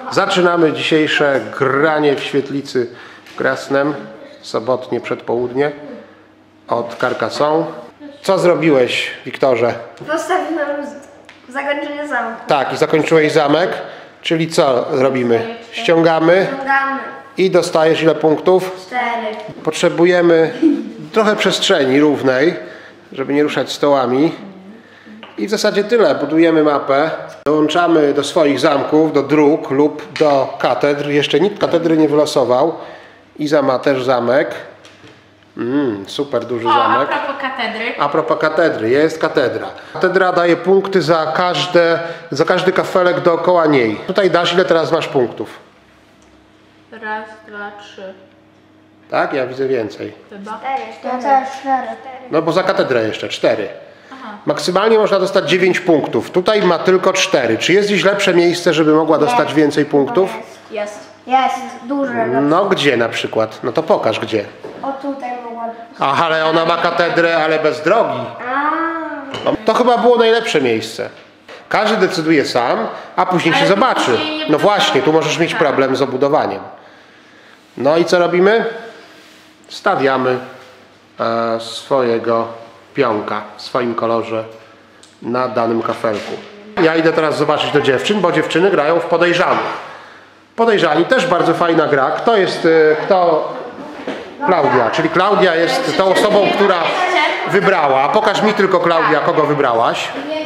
Zaczynamy dzisiejsze granie w świetlicy w Krasnem, sobotnie przedpołudnie od Carcassonne. Co zrobiłeś, Wiktorze? Postawiłem zakończenie zamku. Tak, i zakończyłeś zamek, czyli co robimy? Ściągamy i dostajesz ile punktów? 4. Potrzebujemy trochę przestrzeni równej, żeby nie ruszać stołami. I w zasadzie tyle. Budujemy mapę, dołączamy do swoich zamków, do dróg lub do katedr. Jeszcze nikt katedry nie wylosował. Iza ma też zamek. Super duży zamek. A propos katedry. A propos katedry, jest katedra. Katedra daje punkty za każdy kafelek dookoła niej. Tutaj dasz, ile teraz masz punktów? 1, 2, 3. Tak? Ja widzę więcej. Chyba. 4. No bo za katedrę jeszcze 4. Aha. Maksymalnie można dostać 9 punktów. Tutaj ma tylko 4. Czy jest gdzieś lepsze miejsce, żeby mogła dostać więcej punktów? Jest. Jest, duże. No gdzie na przykład? No to pokaż gdzie. O tutaj mogła. Ach, ale ona ma katedrę, ale bez drogi. No, to chyba było najlepsze miejsce. Każdy decyduje sam, a później się zobaczy. No właśnie, tu możesz mieć problem z obudowaniem. No i co robimy? Stawiamy swojego pionka w swoim kolorze na danym kafelku. Ja idę teraz zobaczyć do dziewczyn, bo dziewczyny grają w Podejrzanych. Podejrzani, też bardzo fajna gra. Kto jest, Klaudia, czyli Klaudia jest tą osobą, która wybrała. Pokaż mi tylko, Klaudia, kogo wybrałaś.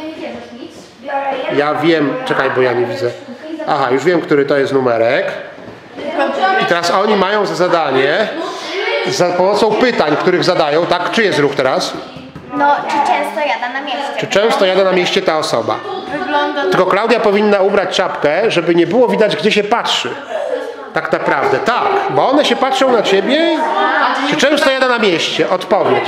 Ja wiem, czekaj, bo ja nie widzę. Aha, już wiem, który to jest numerek. I teraz oni mają za zadanie, za pomocą pytań, których zadają, tak? Czy jest ruch teraz? No, czy często jada na mieście? Czy często jada na mieście ta osoba? Wygląda Tylko Klaudia powinna ubrać czapkę, żeby nie było widać, gdzie się patrzy. Tak naprawdę, tak. Bo one się patrzą na ciebie. Czy często jada na mieście? Odpowiedź.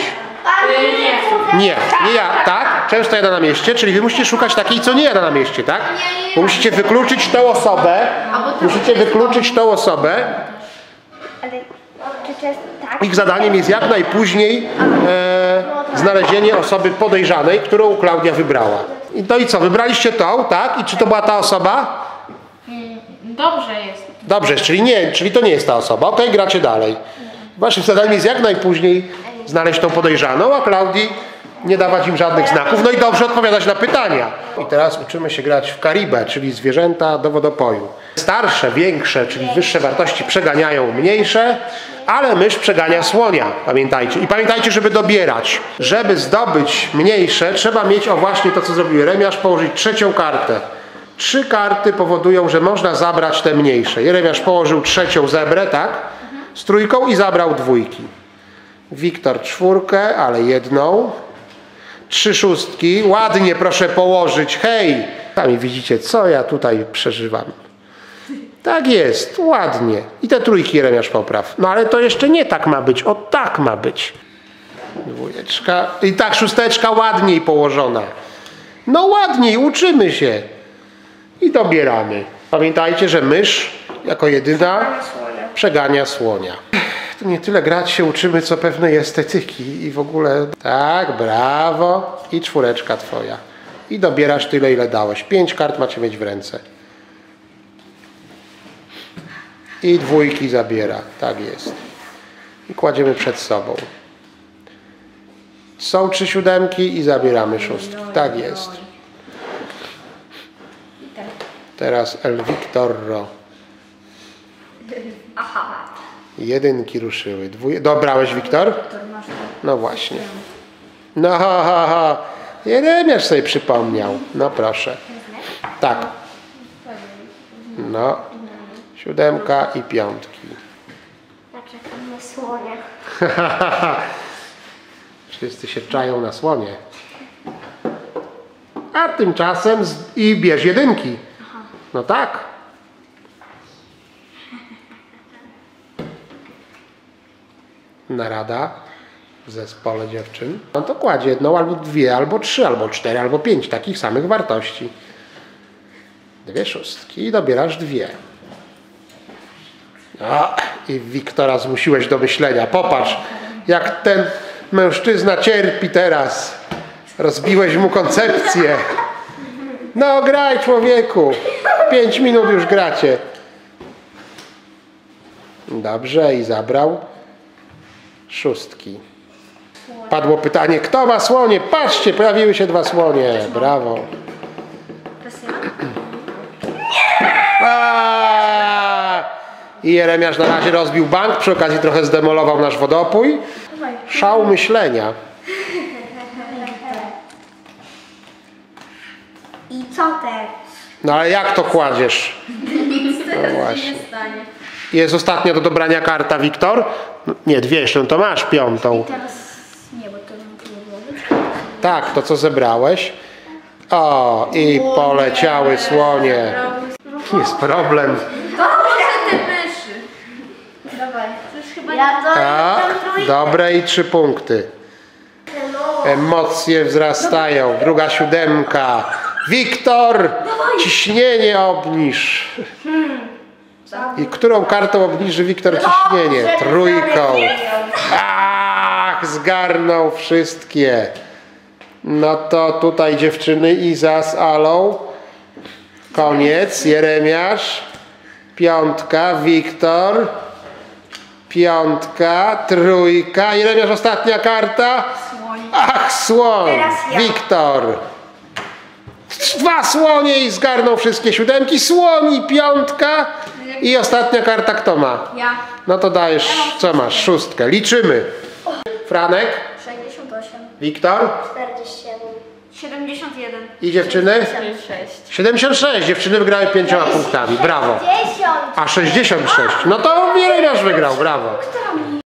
Nie, nie ja, tak? Często jada na mieście, czyli wy musicie szukać takiej, co nie jada na mieście, tak? Bo musicie wykluczyć tą osobę. Musicie wykluczyć tą osobę. Ale czy często tak? Ich zadaniem jest jak najpóźniej znalezienie osoby podejrzanej, którą Klaudia wybrała. No i co, wybraliście tą, tak? I czy to była ta osoba? dobrze jest. Dobrze, czyli to nie jest ta osoba. Okej, gracie dalej. Waszym zadaniem jest jak najpóźniej znaleźć tą podejrzaną, a Klaudii nie dawać im żadnych znaków, no i dobrze odpowiadać na pytania. I teraz uczymy się grać w Karibę, czyli zwierzęta do wodopoju. Starsze, większe, czyli wyższe wartości przeganiają mniejsze, ale mysz przegania słonia, pamiętajcie. I pamiętajcie, żeby dobierać. Żeby zdobyć mniejsze, trzeba mieć, o właśnie to, co zrobił Jeremiasz, położyć trzecią kartę. 3 karty powodują, że można zabrać te mniejsze. Jeremiasz położył trzecią zebrę, tak? Z trójką i zabrał 2. Wiktor 4, ale 1. 3 szóstki. Ładnie proszę położyć. Hej! Sami widzicie, co ja tutaj przeżywam. Tak jest, ładnie. I te 3 Jeremiasz popraw. No ale to jeszcze nie tak ma być. O tak ma być. 2. I tak 6 ładniej położona. No ładniej, uczymy się. I dobieramy. Pamiętajcie, że mysz jako jedyna przegania słonia. Tu nie tyle grać się uczymy, co pewnej estetyki i w ogóle. Tak, brawo. I 4 twoja. I dobierasz tyle, ile dałeś. 5 kart macie mieć w ręce. I 2 zabiera. Tak jest. I kładziemy przed sobą. Są 3 siódemki i zabieramy 6. Tak jest. Teraz El Victorro. Aha. 1 ruszyły. Dobrałeś, Wiktor? No właśnie. No ha, ha, ha. Jeremiasz sobie przypomniał. No proszę. Tak. No. 7 i 5. Zaczekam na słonia. Wszyscy się czają na słonie. A tymczasem i bierz 1. No tak. Narada w zespole dziewczyn. No to kładzie 1 albo 2, albo 3, albo 4, albo 5 takich samych wartości. 2 szóstki i dobierasz 2. No i Wiktora zmusiłeś do myślenia. Popatrz, jak ten mężczyzna cierpi teraz. Rozbiłeś mu koncepcję. No graj, człowieku. 5 minut już gracie. Dobrze, i zabrał szóstki. Padło pytanie, kto ma słonie? Patrzcie, pojawiły się 2 słonie. Brawo. I Jeremiasz na razie rozbił bank, przy okazji trochę zdemolował nasz wodopój. Szał myślenia. I co teraz? No ale jak to kładziesz? No właśnie. Jest ostatnia do dobrania karta, Wiktor? No, nie, 2 jeszcze, no to masz 5. Teraz nie, bo to nie Tak, to co zebrałeś. O, i poleciały słonie. Jest problem. Te myszy. Dawaj. To już chyba Ja to Tak, dobre i 3 punkty. Emocje wzrastają. Druga 7. Wiktor, ciśnienie obniż. I którą kartą obniży Wiktor ciśnienie? 3. Ach, zgarnął wszystkie. No to tutaj dziewczyny Iza z Alą. Koniec. Jeremiasz. 5. Wiktor. 5. 3. Jeremiasz, ostatnia karta. Ach, słoń. Teraz ja. Wiktor. 2 słonie i zgarnął wszystkie 7. Słoni 5. I ostatnia karta kto ma? ja. No to dajesz, co masz? 6. Liczymy. Franek, 68. Wiktor 47. 71. i dziewczyny? 6. 76. Dziewczyny wygrały 5 punktami. Brawo. 10. A 66. No to Jeremiasz wygrał. Brawo. Która mi